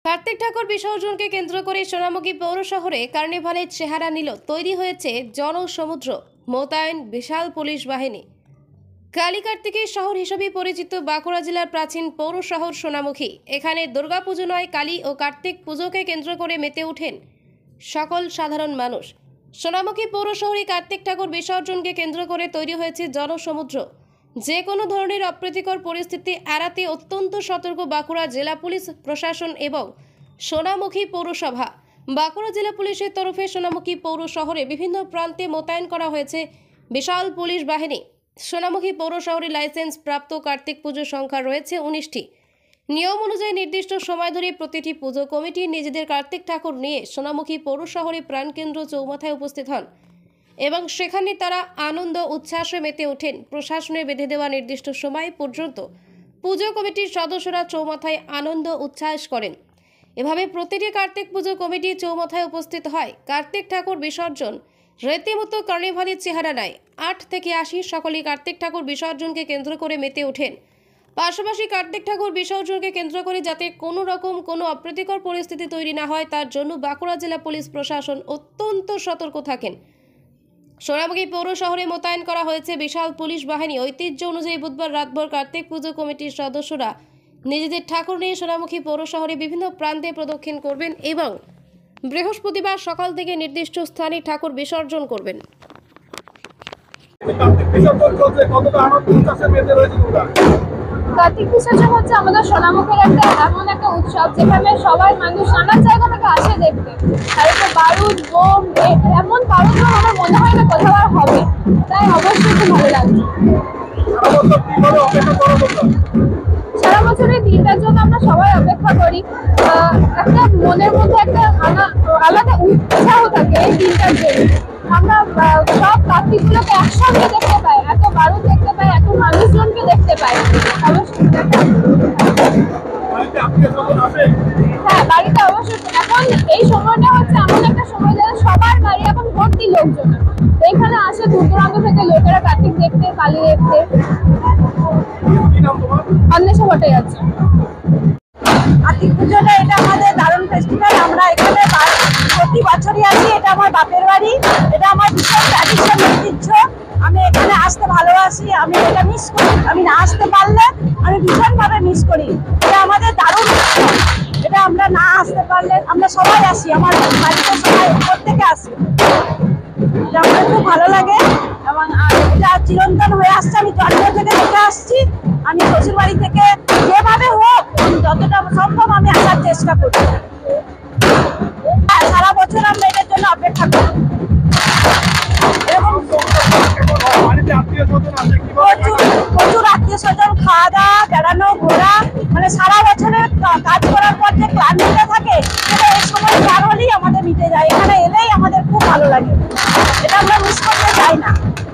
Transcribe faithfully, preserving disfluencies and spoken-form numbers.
কার্তিক ঠাকুর বিসর্জনকে কেন্দ্র করে সোনামুখী পৌর শহরে কার্নিভালের চেহারা নিল। তৈরি হয়েছে জনসমুদ্র, মোতায়েন বিশাল পুলিশ বাহিনী। কালী কার্তিকের শহর হিসেবে পরিচিত বাঁকুড়া জেলার প্রাচীন পৌর শহর সোনামুখী। এখানে দুর্গাপুজো নয়, কালী ও কার্তিক পুজোকে কেন্দ্র করে মেতে ওঠেন সকল সাধারণ মানুষ। সোনামুখী পৌর শহরে কার্তিক ঠাকুর বিসর্জনকে কেন্দ্র করে তৈরি হয়েছে জনসমুদ্র। যে কোনো ধরনের অপ্রীতিকর পরিস্থিতি এড়াতে অত্যন্ত সতর্ক বাঁকুড়া জেলা পুলিশ প্রশাসন এবং সোনামুখী পৌরসভা। বাঁকুড়া জেলা পুলিশের তরফে সোনামুখী পৌর শহরে বিভিন্ন প্রান্তে মোতায়েন করা হয়েছে বিশাল পুলিশ বাহিনী। সোনামুখী পৌর শহরে লাইসেন্স প্রাপ্ত কার্তিক পুজোর সংখ্যা রয়েছে উনিশটি। নিয়ম অনুযায়ী নির্দিষ্ট সময় ধরে প্রতিটি পুজো কমিটি নিজেদের কার্তিক ঠাকুর নিয়ে সোনামুখী পৌর শহরে প্রাণকেন্দ্র চৌমাথায় উপস্থিত হন এবং সেখানে তারা আনন্দ উচ্ছ্বাসে মেতে ওঠেন। প্রশাসনের বেঁধে দেওয়া নির্দিষ্ট সময় পর্যন্ত পুজো কমিটির সদস্যরা চৌমাথায় আনন্দ উচ্ছ্বাস করেন। এভাবে প্রতিটি কার্তিক পুজো কমিটি চৌমাথায় উপস্থিত হয়। কার্তিক ঠাকুর বিসর্জন রীতিমতো কার্নিভালের চেহারা নেয়। আট থেকে আশি সকলেই কার্তিক ঠাকুর বিসর্জনকে কেন্দ্র করে মেতে ওঠেন। পাশাপাশি কার্তিক ঠাকুর বিসর্জনকে কেন্দ্র করে যাতে কোনো রকম কোনো অপ্রীতিকর পরিস্থিতি তৈরি না হয় তার জন্য বাঁকুড়া জেলা পুলিশ প্রশাসন অত্যন্ত সতর্ক থাকেন। সোনামুখী পৌর শহরে মোতায়েন করা হয়েছে বিশাল পুলিশ বাহিনী। ঐতিহ্য অনুযায়ী বুধবার রাতভর কার্তিক পুজো কমিটির সদস্যরা নিজেদের ঠাকুর নিয়ে সোনামুখী পৌর শহরে বিভিন্ন প্রান্তে প্রদক্ষিণ করবেন এবং বৃহস্পতিবার সকাল থেকে নির্দিষ্ট স্থানে ঠাকুর বিসর্জন করবেন। কার্তিক বিসর্জন হচ্ছে আমাদের সোনামুখীর একটা এমন একটা উৎসব যেখানে সবাই মানুষ নানা জায়গা থেকে আসে দেখতে। আর একটা বারুদ বোম, এমন বারুদ বোম আমার মনে হয় না কোথাও আর হবে, তাই অবশ্যই খুব ভালো লাগছে। সারা বছরের দিনটার জন্য আমরা সবাই অপেক্ষা করি। একটা মনের মধ্যে একটা আলাদা উৎসাহ থাকে এই দিনটার জন্য। আমরা সব কার্তিকগুলোকে একসঙ্গে দেখতে পাই, এত বারুদ দেখতে পাই, এত মানুষজনকে দেখতে পাই। হ্যাঁ, বাড়িতে অবশ্যই। এখন এই সময়টা হচ্ছে এমন একটা সময় যেন সবার বাড়ি এখন ভর্তি লোকজন। এইখানে আসে দূর দূরান্ত থেকে লোকেরা কার্তিক দেখতে, কালী দেখতে। অন্বেষা ভট্টাচার্য আছে। কার্তিক পুজোটা এটা আমাদের দারুণ ফেস্টিভ্যাল। আমরা এখানে প্রতি বছরই আসি। এটা আমার বাপের বাড়ি, এটা আমার ভীষণ ট্র্যাডিশন, ঐতিহ্য। আমি এখানে আসতে ভালোবাসি। আমি এটা মিস করি, আমি না আসতে পারলে আমি ভীষণভাবে মিস করি। এটা আমাদের দারুণ উৎসব। এটা আমরা না আসতে পারলে আমরা সবাই আসি, আমার বাড়িতে সবাই প্রত্যেকে আসি। এটা আমার খুব ভালো লাগে এবং এটা চিরন্তন হয়ে আসছে। আমি জন্ম থেকে দেখে আসছি। আমি শ্বশুর বাড়ি থেকে যেভাবে হোক যতটা সম্ভব আমি আসার চেষ্টা করি। সারা বছর আমরা এটার জন্য অপেক্ষা করি। এবং প্রচুর আত্মীয় স্বজন, খাওয়া দাওয়া, বেড়ানো, ঘোরা, মানে সারা বছরের কাজ করার পর যে ক্লান্তিটা থাকে সেটা এই সময় পার হলেই আমাদের মিটে যায়। এখানে এলেই আমাদের খুব ভালো লাগে। এটা আমরা মিস করতে চাই না।